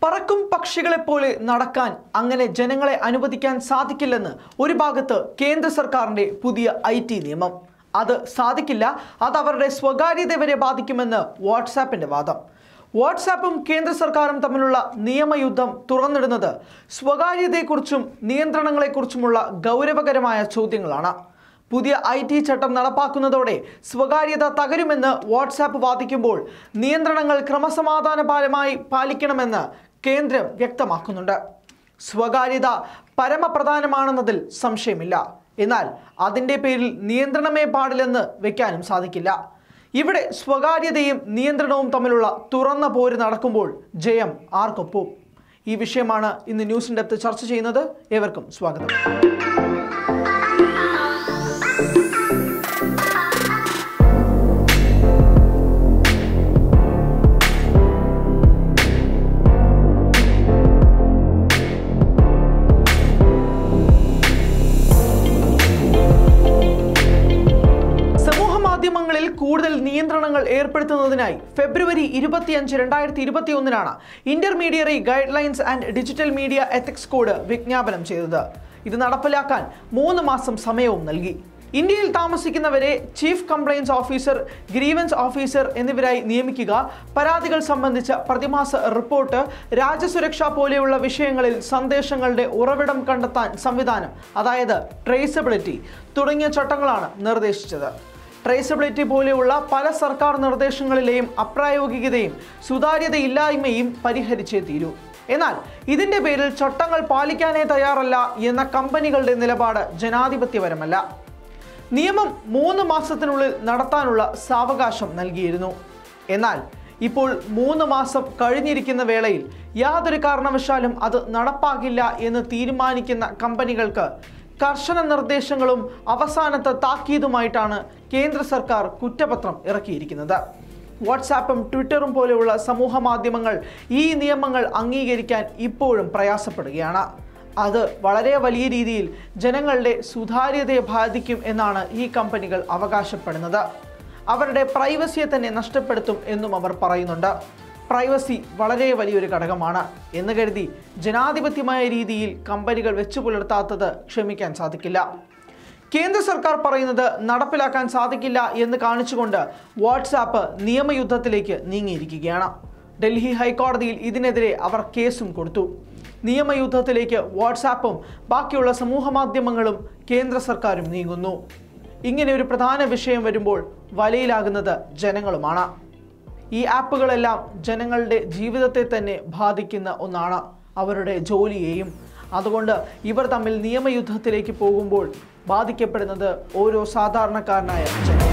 പറക്കും പക്ഷികളെപ്പോലെ നടക്കാൻ അങ്ങനെ ജനങ്ങളെ അനുവദിക്കാൻ സാധിക്കില്ലെന്ന് ഒരു ഭാഗത്ത് കേന്ദ്ര സർക്കാരിന്റെ പുതിയ IT നിയമം. അത് സാധിക്കില്ല, അത് അവരുടെ സ്വകാര്യത വരെ ബാധിക്കുമെന്ന് വാട്സാപ്പിന്റെ വാദം. വാട്സാപ്പും കേന്ദ്ര സർക്കാരും തമ്മിലുള്ള നിയമയുദ്ധം തുറന്നിടുന്നത് സ്വകാര്യതയെക്കുറിച്ചും നിയന്ത്രണങ്ങളെക്കുറിച്ചുമുള്ള ഗൗരവകരമായ ചോദ്യങ്ങളാണ്. പുതിയ IT ചട്ടം നടപ്പാക്കുന്നതോടെ സ്വകാര്യത തകരുമെന്ന് വാട്സാപ്പ് വാദിക്കുമ്പോൾ നിയന്ത്രണങ്ങൾ ക്രമസമാധാനപരമായി പാലിക്കണമെന്ന് കേന്ദ്രം വ്യക്തമാക്കുന്നുണ്ട്. സ്വകാര്യത പരമപ്രധാനമാണെന്നതിൽ സംശയമില്ല. എന്നാൽ അതിൻ്റെ പേരിൽ നിയന്ത്രണമേ പാടില്ലെന്ന് വെക്കാനും സാധിക്കില്ല. ഇവിടെ സ്വകാര്യതയും നിയന്ത്രണവും തമ്മിലുള്ള തുറന്ന പോര് നടക്കുമ്പോൾ ജയം ആർക്കൊപ്പം? ഈ വിഷയമാണ് ഇന്ന് ന്യൂസ് ഇൻ ഡെപ്ത് ചർച്ച ചെയ്യുന്നത്. ഏവർക്കും സ്വാഗതം. മാധ്യമങ്ങളിൽ കൂടുതൽ നിയന്ത്രണങ്ങൾ ഏർപ്പെടുത്തുന്നതിനായി ഫെബ്രുവരി 25, 2021 intermediary guidelines and digital media ethics code വിജ്ഞാപനം ചെയ്തത്. ഇത് നടപ്പിലാക്കാൻ 3 മാസം സമയവും നൽകി. ഇന്ത്യയിൽ താമസിക്കുന്നവരെ chief compliance officer, grievance officer എന്നിവരായി നിയമിക്കുക, പരാതികൾ സംബന്ധിച്ച പ്രതിമാസ റിപ്പോർട്ട്, രാജ്യസുരക്ഷ പോലെയുള്ള വിഷയങ്ങളിൽ സന്ദേശങ്ങളുടെ ഉറവിടം കണ്ടെത്താൻ സംവിധാനം, അതായത് ട്രേസബിലിറ്റി തുടങ്ങിയ ചട്ടങ്ങളാണ് നിർദ്ദേശിച്ചത്. ട്രേസബിലിറ്റി പോലെയുള്ള പല സർക്കാർ നിർദ്ദേശങ്ങളിലെയും അപ്രായോഗികതയും സുതാര്യതയില്ലായ്മയും പരിഹരിച്ചേ തീരൂ. എന്നാൽ ഇതിൻ്റെ പേരിൽ ചട്ടങ്ങൾ പാലിക്കാനേ തയ്യാറല്ല എന്ന കമ്പനികളുടെ നിലപാട് ജനാധിപത്യപരമല്ല. നിയമം 3 മാസത്തിനുള്ളിൽ നടത്താനുള്ള സാവകാശം നൽകിയിരുന്നു. എന്നാൽ ഇപ്പോൾ 3 മാസം കഴിഞ്ഞിരിക്കുന്ന വേളയിൽ യാതൊരു കാരണവശാലും അത് നടപ്പാകില്ല എന്ന് തീരുമാനിക്കുന്ന കമ്പനികൾക്ക് കർശന നിർദ്ദേശങ്ങളും അവസാനത്തെ താക്കീതുമായിട്ടാണ് കേന്ദ്ര സർക്കാർ കുറ്റപത്രം ഇറക്കിയിരിക്കുന്നത്. വാട്സാപ്പും ട്വിറ്ററും പോലെയുള്ള സമൂഹ മാധ്യമങ്ങൾ ഈ നിയമങ്ങൾ അംഗീകരിക്കാൻ ഇപ്പോഴും പ്രയാസപ്പെടുകയാണ്. അത് വളരെ വലിയ രീതിയിൽ ജനങ്ങളുടെ സുതാര്യതയെ ബാധിക്കും എന്നാണ് ഈ കമ്പനികൾ അവകാശപ്പെടുന്നത്. അവരുടെ പ്രൈവസിയെ തന്നെ നഷ്ടപ്പെടുത്തും എന്നും അവർ പറയുന്നുണ്ട്. പ്രൈവസി വളരെ വലിയൊരു ഘടകമാണ് എന്ന് കരുതി ജനാധിപത്യമായ രീതിയിൽ കമ്പനികൾ വെച്ചു പുലർത്താത്തത് ക്ഷമിക്കാൻ സാധിക്കില്ല. കേന്ദ്ര സർക്കാർ പറയുന്നത് നടപ്പിലാക്കാൻ സാധിക്കില്ല എന്ന് കാണിച്ചുകൊണ്ട് വാട്സാപ്പ് നിയമയുദ്ധത്തിലേക്ക് നീങ്ങിയിരിക്കുകയാണ്. ഡൽഹി ഹൈക്കോടതിയിൽ ഇതിനെതിരെ അവർ കേസും കൊടുത്തു. നിയമയുദ്ധത്തിലേക്ക് വാട്സാപ്പും ബാക്കിയുള്ള സമൂഹ മാധ്യമങ്ങളും കേന്ദ്ര സർക്കാരും നീങ്ങുന്നു. ഇങ്ങനെ ഒരു പ്രധാന വിഷയം വരുമ്പോൾ വലയിലാകുന്നത് ജനങ്ങളുമാണ്. ഈ ആപ്പുകളെല്ലാം ജനങ്ങളുടെ ജീവിതത്തെ തന്നെ ബാധിക്കുന്ന ഒന്നാണ്, അവരുടെ ജോലിയെയും. അതുകൊണ്ട് ഇവർ തമ്മിൽ നിയമയുദ്ധത്തിലേക്ക് പോകുമ്പോൾ ബാധിക്കപ്പെടുന്നത് ഓരോ സാധാരണക്കാരനായ ജനം.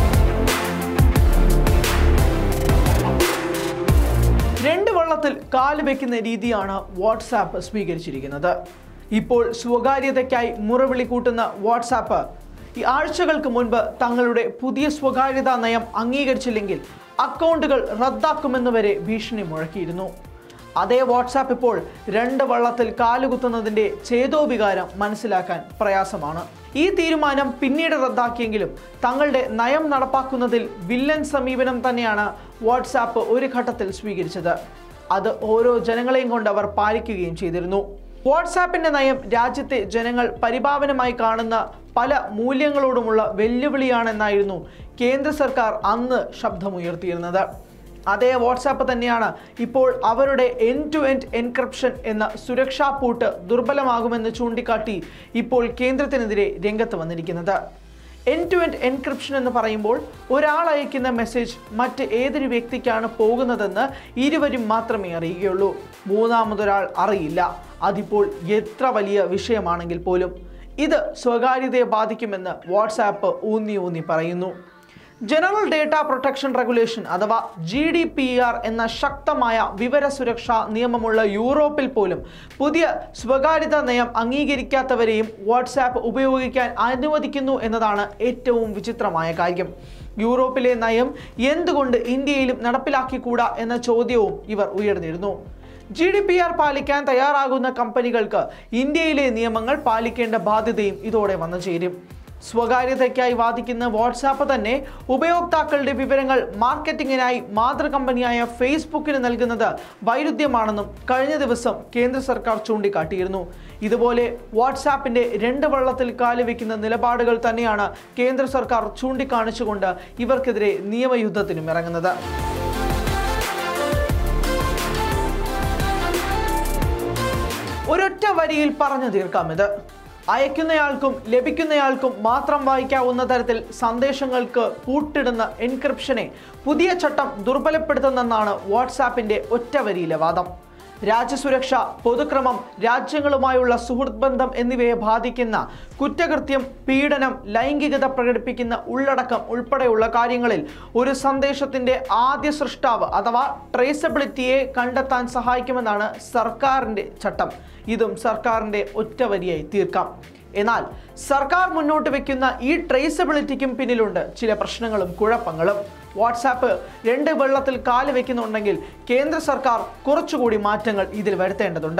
രണ്ട് വള്ളത്തിൽ കാല് വയ്ക്കുന്ന രീതിയാണ് വാട്സാപ്പ് സ്വീകരിച്ചിരിക്കുന്നത്. ഇപ്പോൾ സ്വകാര്യതയ്ക്കായി മുറവിളി കൂട്ടുന്ന വാട്സാപ്പ് ഈ ആഴ്ചകൾക്ക് മുൻപ് തങ്ങളുടെ പുതിയ സ്വകാര്യതാ നയം അംഗീകരിച്ചില്ലെങ്കിൽ അക്കൗണ്ടുകൾ റദ്ദാക്കുമെന്ന് വരെ ഭീഷണി മുഴക്കിയിരുന്നു. അതേ വാട്സാപ്പ് ഇപ്പോൾ 2 വള്ളത്തിൽ കാലുകുത്തുന്നതിൻ്റെ ചേതോവികാരം മനസ്സിലാക്കാൻ പ്രയാസമാണ്. ഈ തീരുമാനം പിന്നീട് റദ്ദാക്കിയെങ്കിലും തങ്ങളുടെ നയം നടപ്പാക്കുന്നതിൽ വില്ലൻ സമീപനം തന്നെയാണ് വാട്സാപ്പ് ഒരു ഘട്ടത്തിൽ സ്വീകരിച്ചത്. അത് ഓരോ ജനങ്ങളെയും കൊണ്ട് അവർ പാലിക്കുകയും ചെയ്തിരുന്നു. വാട്സാപ്പിൻ്റെ നയം രാജ്യത്തെ ജനങ്ങൾ പരിഭാവനമായി കാണുന്ന പല മൂല്യങ്ങളോടുമുള്ള വെല്ലുവിളിയാണെന്നായിരുന്നു കേന്ദ്ര സർക്കാർ അന്ന് ശബ്ദമുയർത്തിയിരുന്നത്. അതേ വാട്സാപ്പ് തന്നെയാണ് ഇപ്പോൾ അവരുടെ എൻഡ് ടു എൻഡ് എൻക്രിപ്ഷൻ എന്ന സുരക്ഷാ പൂട്ട് ദുർബലമാകുമെന്ന് ചൂണ്ടിക്കാട്ടി ഇപ്പോൾ കേന്ദ്രത്തിനെതിരെ രംഗത്ത് വന്നിരിക്കുന്നത്. എൻഡ് ടു എൻഡ് എൻക്രിപ്ഷൻ എന്ന് പറയുമ്പോൾ ഒരാൾ അയക്കുന്ന മെസ്സേജ് മറ്റ് ഏതൊരു വ്യക്തിക്കാണ് പോകുന്നതെന്ന് ഇരുവരും മാത്രമേ അറിയുകയുള്ളൂ. മൂന്നാമതൊരാൾ അറിയില്ല. അതിപ്പോൾ എത്ര വലിയ വിഷയമാണെങ്കിൽ പോലും ഇത് സ്വകാര്യതയെ ബാധിക്കുമെന്ന് വാട്സാപ്പ് ഊന്നി പറയുന്നു. ജനറൽ ഡേറ്റ പ്രൊട്ടക്ഷൻ റെഗുലേഷൻ അഥവാ GDPR എന്ന ശക്തമായ വിവര സുരക്ഷാ നിയമമുള്ള യൂറോപ്പിൽ പോലും പുതിയ സ്വകാര്യതാ നയം അംഗീകരിക്കാത്തവരെയും വാട്സാപ്പ് ഉപയോഗിക്കാൻ അനുവദിക്കുന്നു എന്നതാണ് ഏറ്റവും വിചിത്രമായ കാര്യം. യൂറോപ്പിലെ നയം എന്തുകൊണ്ട് ഇന്ത്യയിലും നടപ്പിലാക്കിക്കൂടാ എന്ന ചോദ്യവും ഇവർ ഉയർന്നിരുന്നു. GDPR പാലിക്കാൻ തയ്യാറാകുന്ന കമ്പനികൾക്ക് ഇന്ത്യയിലെ നിയമങ്ങൾ പാലിക്കേണ്ട ബാധ്യതയും ഇതോടെ വന്നു ചേരും. സ്വകാര്യതയ്ക്കായി വാദിക്കുന്ന വാട്സാപ്പ് തന്നെ ഉപയോക്താക്കളുടെ വിവരങ്ങൾ മാർക്കറ്റിംഗിനായി മാതൃകമ്പനിയായ ഫേസ്ബുക്കിന് നൽകുന്നത് വൈരുദ്ധ്യമാണെന്നും കഴിഞ്ഞ ദിവസം കേന്ദ്ര സർക്കാർ ചൂണ്ടിക്കാട്ടിയിരുന്നു. ഇതുപോലെ വാട്സാപ്പിന്റെ രണ്ട് വള്ളത്തിൽ കാലുവെക്കുന്ന നിലപാടുകൾ തന്നെയാണ് കേന്ദ്ര സർക്കാർ ചൂണ്ടിക്കാണിച്ചുകൊണ്ട് ഇവർക്കെതിരെ നിയമയുദ്ധത്തിനും ഇറങ്ങുന്നത്. ഒരൊറ്റ വരിയിൽ പറഞ്ഞു തീർക്കാം ഇത്. അയക്കുന്നയാൾക്കും ലഭിക്കുന്നയാൾക്കും മാത്രം വായിക്കാവുന്ന തരത്തിൽ സന്ദേശങ്ങൾക്ക് പൂട്ടിടുന്ന എൻക്രിപ്ഷനെ പുതിയ ചട്ടം ദുർബലപ്പെടുത്തുന്നെന്നാണ് വാട്സാപ്പിന്റെ ഒറ്റ വരിയിലെ വാദം. രാജ്യസുരക്ഷ, പൊതുക്രമം, രാജ്യങ്ങളുമായുള്ള സുഹൃത്ത് ബന്ധം എന്നിവയെ ബാധിക്കുന്ന കുറ്റകൃത്യം, പീഡനം, ലൈംഗികത പ്രകടിപ്പിക്കുന്ന ഉള്ളടക്കം ഉൾപ്പെടെയുള്ള കാര്യങ്ങളിൽ ഒരു സന്ദേശത്തിന്റെ ആദ്യ സൃഷ്ടാവ് അഥവാ ട്രേസബിലിറ്റിയെ കണ്ടെത്താൻ സഹായിക്കുമെന്നാണ് സർക്കാരിന്റെ ചട്ടം. ഇതും സർക്കാരിന്റെ ഒറ്റ വരിയായി തീർക്കാം. എന്നാൽ സർക്കാർ മുന്നോട്ട് വെക്കുന്ന ഈ ട്രേസബിലിറ്റിക്കും പിന്നിലുണ്ട് ചില പ്രശ്നങ്ങളും കുഴപ്പങ്ങളും. വാട്സാപ്പ് രണ്ട് വെള്ളത്തിൽ കാല് വെക്കുന്നുണ്ടെങ്കിൽ കേന്ദ്ര സർക്കാർ കുറച്ചുകൂടി മാറ്റങ്ങൾ ഇതിൽ വരുത്തേണ്ടതുണ്ട്.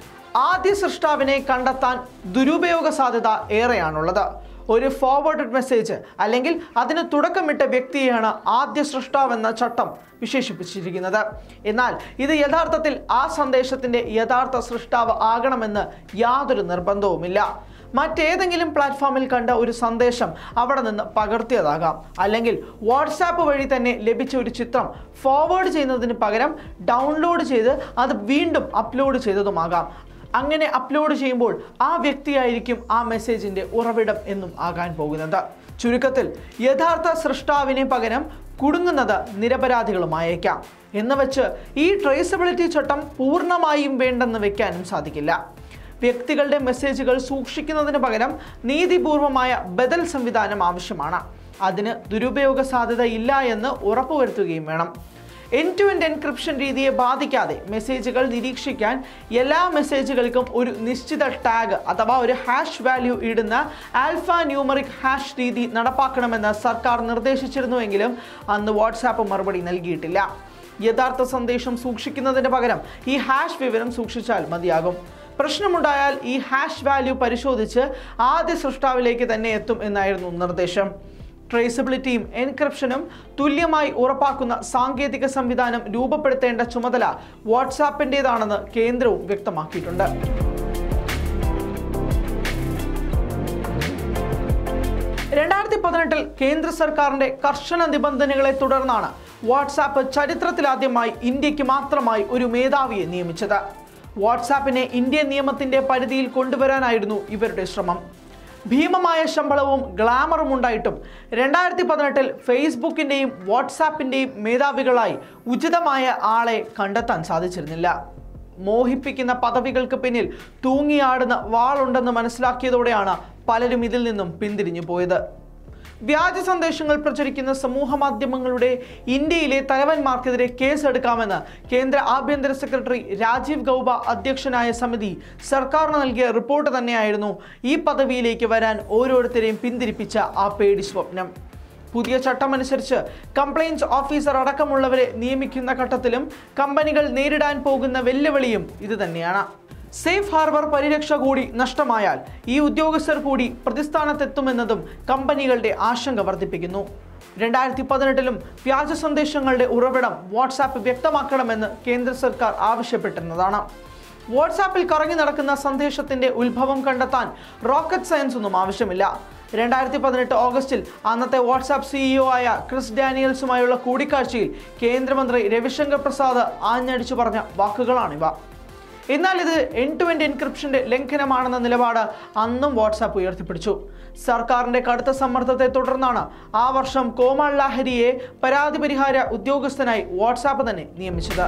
ആദ്യ സൃഷ്ടാവിനെ കണ്ടെത്താൻ ദുരുപയോഗ സാധ്യത ഏറെയാണുള്ളത്. ഒരു ഫോർവേഡഡ് മെസ്സേജ് അല്ലെങ്കിൽ അതിന് തുടക്കമിട്ട വ്യക്തിയെയാണ് ആദ്യ സൃഷ്ടാവെന്ന ചട്ടം വിശേഷിപ്പിച്ചിരിക്കുന്നത്. എന്നാൽ ഇത് യഥാർത്ഥത്തിൽ ആ സന്ദേശത്തിന്റെ യഥാർത്ഥ സൃഷ്ടാവ് ആകണമെന്ന് യാതൊരു നിർബന്ധവുമില്ല. മറ്റേതെങ്കിലും പ്ലാറ്റ്ഫോമിൽ കണ്ട ഒരു സന്ദേശം അവിടെ നിന്ന് പകർത്തിയതാകാം, അല്ലെങ്കിൽ വാട്സാപ്പ് വഴി തന്നെ ലഭിച്ച ഒരു ചിത്രം ഫോർവേഡ് ചെയ്യുന്നതിന് പകരം ഡൗൺലോഡ് ചെയ്ത് അത് വീണ്ടും അപ്ലോഡ് ചെയ്തതുമാകാം. അങ്ങനെ അപ്ലോഡ് ചെയ്യുമ്പോൾ ആ വ്യക്തിയായിരിക്കും ആ മെസ്സേജിന്റെ ഉറവിടം എന്നും ആകാൻ പോകുന്നത്. ചുരുക്കത്തിൽ യഥാർത്ഥ സൃഷ്ടാവിനെ പകരം കുടുങ്ങുന്നത് നിരപരാധികളുമായേക്കാം. എന്ന് വെച്ച് ഈ ട്രേസബിലിറ്റി ചട്ടം പൂർണ്ണമായും വേണ്ടെന്ന് വെക്കാനും സാധിക്കില്ല. വ്യക്തികളുടെ മെസ്സേജുകൾ സൂക്ഷിക്കുന്നതിന് പകരം നീതിപൂർവമായ ബദൽ സംവിധാനം ആവശ്യമാണ്. അതിന് ദുരുപയോഗ സാധ്യത ഇല്ല എന്ന് ഉറപ്പുവരുത്തുകയും വേണം. എൻഡ് ടു എൻഡ് എൻക്രിപ്ഷൻ രീതിയെ ബാധിക്കാതെ മെസ്സേജുകൾ നിരീക്ഷിക്കാൻ എല്ലാ മെസ്സേജുകൾക്കും ഒരു നിശ്ചിത ടാഗ് അഥവാ ഒരു ഹാഷ് വാല്യൂ ഇടുന്ന ആൽഫ ന്യൂമറിക് ഹാഷ് രീതി നടപ്പാക്കണമെന്ന് സർക്കാർ നിർദ്ദേശിച്ചിരുന്നുവെങ്കിലും അന്ന് വാട്സാപ്പ് മറുപടി നൽകിയിട്ടില്ല. യഥാർത്ഥ സന്ദേശം സൂക്ഷിക്കുന്നതിന് പകരം ഈ ഹാഷ് വിവരം സൂക്ഷിച്ചാൽ മതിയാകും. പ്രശ്നമുണ്ടായാൽ ഈ ഹാഷ് വാല്യൂ പരിശോധിച്ച് ആദ്യ സൃഷ്ടാവിലേക്ക് തന്നെ എത്തും എന്നായിരുന്നു നിർദ്ദേശം. ട്രേസബിലിറ്റിയും എൻക്രിപ്ഷനും തുല്യമായി ഉറപ്പാക്കുന്ന സാങ്കേതിക സംവിധാനം രൂപപ്പെടുത്തേണ്ട ചുമതല വാട്സാപ്പിൻ്റെതാണെന്ന് കേന്ദ്രവും വ്യക്തമാക്കിയിട്ടുണ്ട്. കേന്ദ്ര സർക്കാരിന്റെ കർശന നിബന്ധനകളെ തുടർന്നാണ് വാട്സാപ്പ് ചരിത്രത്തിലാദ്യമായി ഇന്ത്യക്ക് മാത്രമായി ഒരു മേധാവിയെ നിയമിച്ചത്. വാട്സാപ്പിനെ ഇന്ത്യൻ നിയമത്തിന്റെ പരിധിയിൽ കൊണ്ടുവരാനായിരുന്നു ഇവരുടെ ശ്രമം. ഭീമമായ ശമ്പളവും ഗ്ലാമറും ഉണ്ടായിട്ടും 2018 ഫേസ്ബുക്കിന്റെയും വാട്സാപ്പിന്റെയും മേധാവികളായി ഉചിതമായ ആളെ കണ്ടെത്താൻ സാധിച്ചിരുന്നില്ല. മോഹിപ്പിക്കുന്ന പദവികൾക്ക് പിന്നിൽ തൂങ്ങിയാടുന്ന വാളുണ്ടെന്ന് മനസ്സിലാക്കിയതോടെയാണ് പലരും ഇതിൽ നിന്നും പിന്തിരിഞ്ഞു പോയത്. വ്യാജ സന്ദേശങ്ങൾ പ്രചരിക്കുന്ന സമൂഹ മാധ്യമങ്ങളുടെ ഇന്ത്യയിലെ തലവന്മാർക്കെതിരെ കേസെടുക്കാമെന്ന് കേന്ദ്ര ആഭ്യന്തര സെക്രട്ടറി രാജീവ് ഗൗബ അധ്യക്ഷനായ സമിതി സർക്കാരിന് നൽകിയ റിപ്പോർട്ട് തന്നെയായിരുന്നു ഈ പദവിയിലേക്ക് വരാൻ ഓരോരുത്തരെയും പിന്തിരിപ്പിച്ച ആ പേടി സ്വപ്നം. പുതിയ ചട്ടമനുസരിച്ച് കംപ്ലയിൻസ് ഓഫീസർ അടക്കമുള്ളവരെ നിയമിക്കുന്ന ഘട്ടത്തിലും കമ്പനികൾ നേരിടാൻ പോകുന്ന വെല്ലുവിളിയും ഇത് തന്നെയാണ്. സേഫ് ഹാർബർ പരിരക്ഷ കൂടി നഷ്ടമായാൽ ഈ ഉദ്യോഗസ്ഥർ കൂടി പ്രതിസ്ഥാനത്തെത്തുമെന്നതും കമ്പനികളുടെ ആശങ്ക വർദ്ധിപ്പിക്കുന്നു. 2018 വ്യാജ സന്ദേശങ്ങളുടെ ഉറവിടം വാട്സാപ്പ് വ്യക്തമാക്കണമെന്ന് കേന്ദ്ര സർക്കാർ ആവശ്യപ്പെട്ടിരുന്നതാണ്. വാട്സാപ്പിൽ കറങ്ങി നടക്കുന്ന സന്ദേശത്തിന്റെ ഉത്ഭവം കണ്ടെത്താൻ റോക്കറ്റ് സയൻസ് ഒന്നും ആവശ്യമില്ല. 2018 ഓഗസ്റ്റിൽ അന്നത്തെ വാട്സാപ്പ് CEO ആയ ക്രിസ് ഡാനിയൽസുമായുള്ള കൂടിക്കാഴ്ചയിൽ കേന്ദ്രമന്ത്രി രവിശങ്കർ പ്രസാദ് ആഞ്ഞടിച്ചു പറഞ്ഞ വാക്കുകളാണിവ. എന്നാൽ ഇത് എൻഡ് ടു എൻഡ് എൻക്രിപ്ഷന്റെ ലംഘനമാണെന്ന നിലപാട് അന്നും വാട്സാപ്പ് ഉയർത്തിപ്പിടിച്ചു. സർക്കാരിന്റെ കടുത്ത സമ്മർദ്ദത്തെ തുടർന്നാണ് ആ വർഷം കോമൾ ലാഹരിയെ പരാതി പരിഹാര ഉദ്യോഗസ്ഥനായി വാട്സാപ്പ് തന്നെ നിയമിച്ചത്.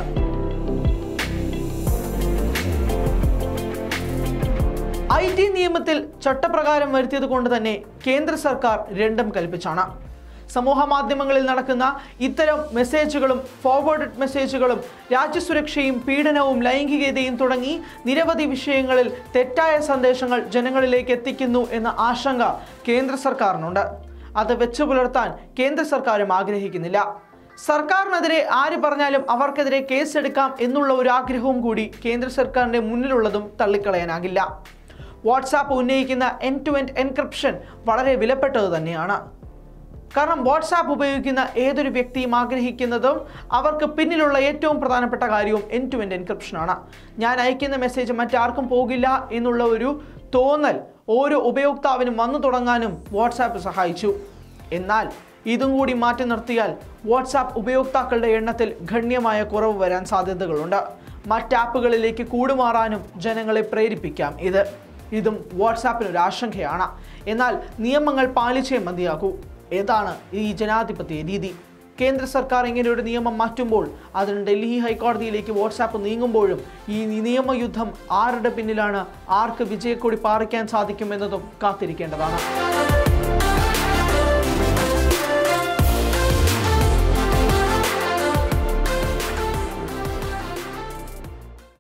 IT നിയമത്തിൽ ചട്ടപ്രകാരം വരുത്തിയത് കൊണ്ട് തന്നെ കേന്ദ്ര സർക്കാർ രണ്ടും കൽപ്പിച്ചാണ്. സമൂഹ മാധ്യമങ്ങളിൽ നടക്കുന്ന ഇത്തരം മെസ്സേജുകളും ഫോർവേഡഡ് മെസ്സേജുകളും രാജ്യസുരക്ഷയും പീഡനവും ലൈംഗികതയും തുടങ്ങി നിരവധി വിഷയങ്ങളിൽ തെറ്റായ സന്ദേശങ്ങൾ ജനങ്ങളിലേക്ക് എത്തിക്കുന്നു എന്ന ആശങ്ക കേന്ദ്ര സർക്കാരിനുണ്ട്. അത് വെച്ചു പുലർത്താൻ കേന്ദ്ര സർക്കാരും ആഗ്രഹിക്കുന്നില്ല. സർക്കാരിനെതിരെ ആര് പറഞ്ഞാലും അവർക്കെതിരെ കേസെടുക്കാം എന്നുള്ള ഒരു ആഗ്രഹവും കൂടി കേന്ദ്ര സർക്കാരിന്റെ മുന്നിലുള്ളതും തള്ളിക്കളയാനാകില്ല. വാട്സാപ്പ് ഉന്നയിക്കുന്ന എൻഡ് ടു എൻഡ് എൻക്രിപ്ഷൻ വളരെ വിലപ്പെട്ടത് തന്നെയാണ്. കാരണം വാട്സാപ്പ് ഉപയോഗിക്കുന്ന ഏതൊരു വ്യക്തിയും ആഗ്രഹിക്കുന്നതും അവർക്ക് പിന്നിലുള്ള ഏറ്റവും പ്രധാനപ്പെട്ട കാര്യവും എൻഡ് ടു എൻഡ് എൻക്രിപ്ഷനാണ്. ഞാൻ അയക്കുന്ന മെസ്സേജ് മറ്റാർക്കും പോകില്ല എന്നുള്ള ഒരു തോന്നൽ ഓരോ ഉപയോക്താവിനും വന്നു തുടങ്ങാനും വാട്സാപ്പ് സഹായിച്ചു. എന്നാൽ ഇതും കൂടി മാറ്റി നിർത്തിയാൽ വാട്സാപ്പ് ഉപയോക്താക്കളുടെ എണ്ണത്തിൽ ഗണ്യമായ കുറവ് വരാൻ സാധ്യതകളുണ്ട്. മറ്റ് ആപ്പുകളിലേക്ക് കൂടുമാറാനും ജനങ്ങളെ പ്രേരിപ്പിക്കാം. ഇതും വാട്സാപ്പിനൊരു ആശങ്കയാണ്. എന്നാൽ നിയമങ്ങൾ പാലിച്ചേ മതിയാകൂ. ഏതാണ് ഈ ജനാധിപത്യ രീതി? കേന്ദ്ര സർക്കാർ ഇങ്ങനെ ഒരു നിയമം മാറ്റുമ്പോൾ അതിന് ഡൽഹി ഹൈക്കോടതിയിലേക്ക് വാട്സാപ്പ് നീങ്ങുമ്പോഴും ഈ നിയമയുദ്ധം ആരുടെ പിന്നിലാണ്, ആർക്ക് വിജയക്കൊടി പാറിക്കാൻ സാധിക്കുമെന്നതും കാത്തിരിക്കേണ്ടതാണ്.